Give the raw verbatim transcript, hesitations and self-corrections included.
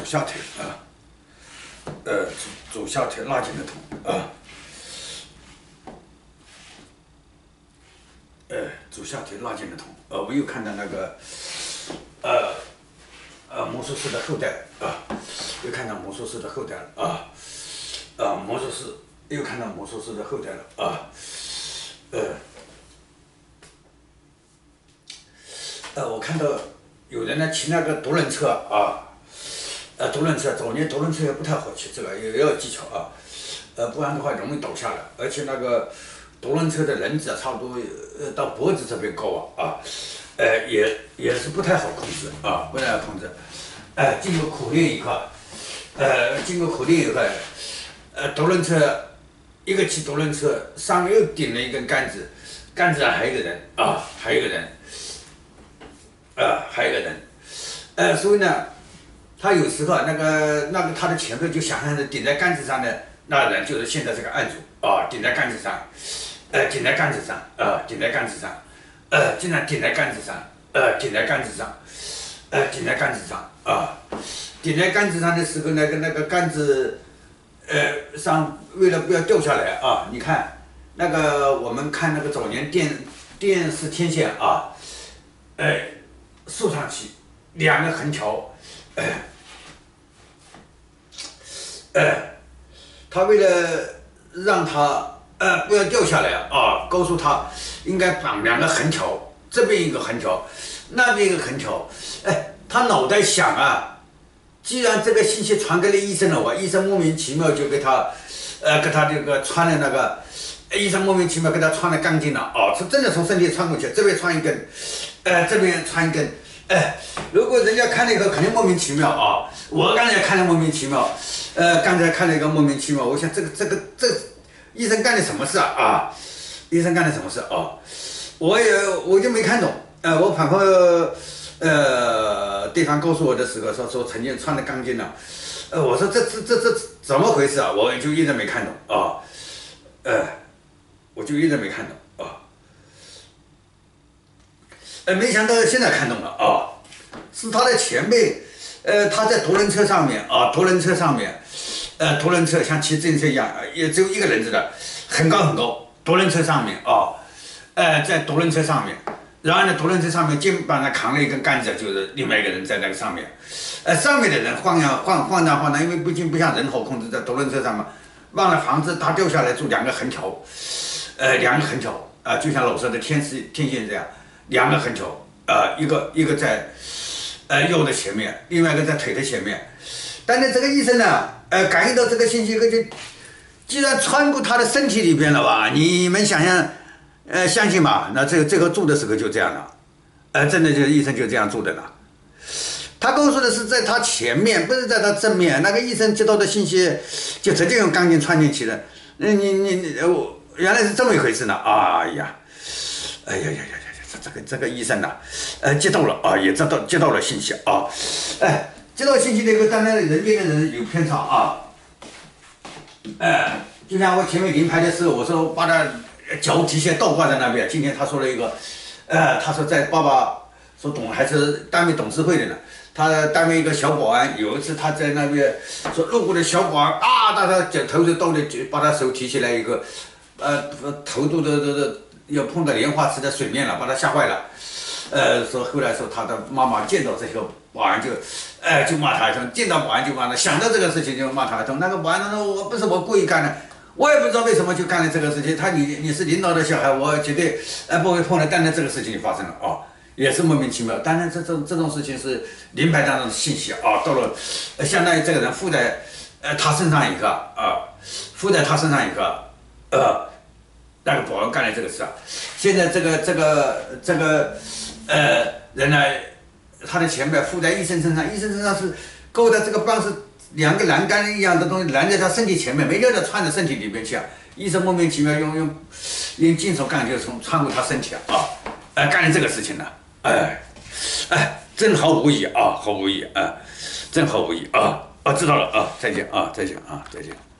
下腿啊，呃，左左下腿拉筋的痛啊，呃，左下腿拉筋的痛。呃，我又看到那个，呃，呃，魔术师的后代啊，又看到魔术师的后代了啊，啊，魔术师又看到魔术师的后代了啊，呃，呃，我看到有人呢骑那个独轮车啊。 呃，独轮车早年独轮车也不太好骑，这个也要技巧啊，呃，不然的话容易倒下来，而且那个独轮车的轮子啊，差不多呃到脖子这边高啊，啊，呃，也也是不太好控制啊，不太好控制，呃，经过苦练以后，呃，经过苦练以后，呃，独轮车一个骑独轮车上面又顶了一根杆子，杆子上还有一个人啊，还有一个人，啊，还有一个人，呃，所以呢。 他有时候那个那个他的前辈就想象着顶在杆子上的那人就是现在这个案主啊，顶在杆子上，呃，顶在杆子上啊，顶在杆子上，呃，经常顶在杆子上，呃，顶在杆子上，呃，顶在杆子上啊，顶在杆子上的时候，那个那个杆子，呃，上为了不要掉下来啊，你看那个我们看那个早年电电视天线啊，呃，竖上去两个横条。 呃，呃，他为了让他呃不要掉下来啊，告诉他应该绑两个横条，这边一个横条，那边一个横条。哎，他脑袋想啊，既然这个信息传给了医生了，我医生莫名其妙就给他，呃，给他这个穿了那个，医生莫名其妙给他穿了钢筋了啊，是真的从身体穿过去，这边穿一根，呃，这边穿一根。 哎，如果人家看了以后肯定莫名其妙啊！我刚才看了莫名其妙，呃，刚才看了一个莫名其妙，我想这个这个这个、医生干的什么事啊？啊，医生干的什么事啊？我也我就没看懂，呃，我反复呃对方告诉我的时候说说曾经穿的钢筋了，呃，我说这这这这怎么回事啊？我就一直没看懂啊，呃，我就一直没看懂。 呃，没想到现在看懂了啊，是他的前辈，呃，他在独轮车上面啊，独轮车上面，呃，独轮车像骑自行车一样，也只有一个人子的，很高很高，独轮车上面啊，呃，在独轮车上面，然后呢，独轮车上面肩膀上扛了一根杆子，就是另外一个人在那个上面，呃，上面的人晃呀晃晃荡晃荡，因为毕竟不像人好控制，在独轮车上面，忘了防止他掉下来，做两个横条，呃，两个横条啊、呃，就像老说的天丝天线这样。 两个横条，呃，一个一个在，呃腰的前面，另外一个在腿的前面。但是这个医生呢，呃，感应到这个信息，就既然穿过他的身体里边了吧？你们想象，呃，相信吧？那这个最后做的时候就这样了，呃，真的就是医生就这样做的了。他告诉的是在他前面，不是在他正面。那个医生接到的信息就直接用钢筋穿进去了。那你你你，我原来是这么一回事呢？哎呀，哎呀呀呀呀！ 这个这个医生呐、啊，呃，接到了啊，也知道接到了信息啊，哎，接到信息那个当然人间的人有偏差啊，哎，就像我前面临排的时候，我说把他脚提鞋倒挂在那边，今天他说了一个，呃，他说在爸爸说董还是单位董事会的呢，他单位一个小保安，有一次他在那边说路过的小保安啊，把他脚头就倒的，把他手提起来一个，呃，头都都都都。 要碰到莲花池的水面了，把他吓坏了。呃，说后来说他的妈妈见到这个保安就，哎、呃，就骂他一通，见到保安就骂他，想到这个事情就骂他一通。那个保安他说我不是我故意干的，我也不知道为什么就干了这个事情。他你你是领导的小孩，我绝对呃不会碰的。但是这个事情就发生了啊，也是莫名其妙。当然这种这种事情是临牌当中的信息啊，到了、呃、相当于这个人附在呃他身上一个啊，附在他身上一个呃。 那个保安干了这个事啊，现在这个这个这个呃人呢，他的前辈附在医生身上，医生身上是勾的这个棒是两个栏杆一样的东西拦在他身体前面，没料到穿到身体里边去啊。医生莫名其妙用用用金属干就从穿过他身体啊，哎、呃、干了这个事情呢，哎哎真毫无疑啊，毫无疑啊，真毫无疑啊啊知道了啊，再见啊再见啊再见。